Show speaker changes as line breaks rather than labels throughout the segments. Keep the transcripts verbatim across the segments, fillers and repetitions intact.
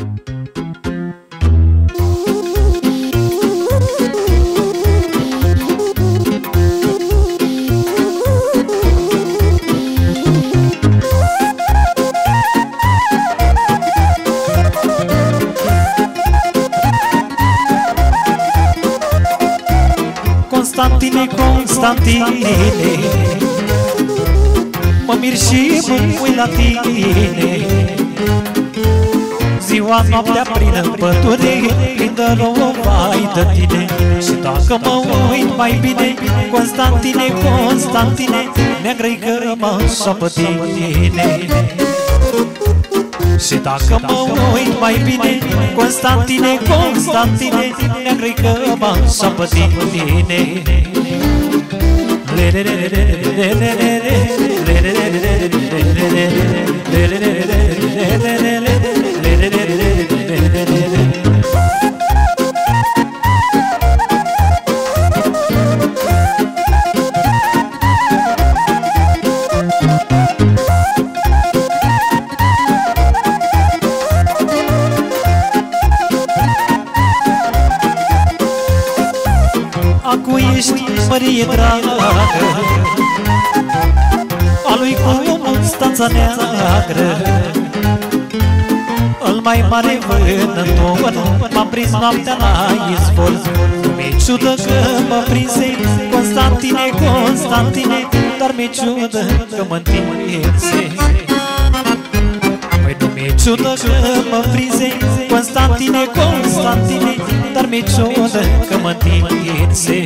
Constantine, Constantine, mă mir și mă uit la tine. Ziua, noaptea, prin pădure, prindă rovai de tine. Și dacă mă uit mai bine, Constantine, Constantine, neagră-i cărăma așa pe tine. Și dacă mă uit mai bine, Constantine, Constantine, neagră-i cărăma așa pe tine. Acu ești, Mărie dragă, a lui Constanța neagră. Îl mai mare vânător m-a prins noaptea la izvor. Mi-e ciudă că mă prinse, Constantine, Constantine, dar mi-e ciudă că mă întinse. Păi nu mi-e ciudă că mă prinse, Constantine, Constantine, dar mi-e ciudă că mă întinse.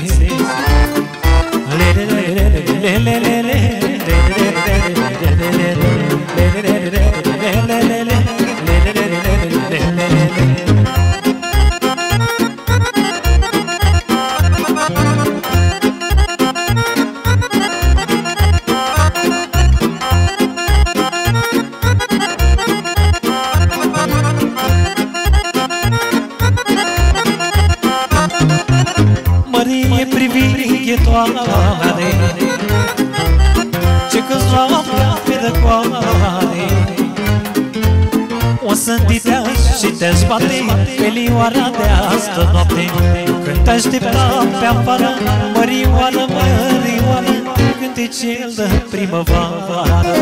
Mărie privighetoare, ce câți noaptea pe răcoare, o să-mi diteași și te-aș bate pe lioara de astă noapte. Când te-așteptam pe afară, mărioară, mărioară, cântecel de primăvară.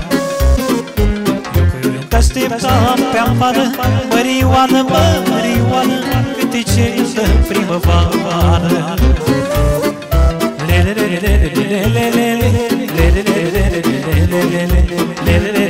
Când te-așteptam pe afară, mărioară, mărioară, cântecel de primăvară. Le le le le le le le le le le le le le le le le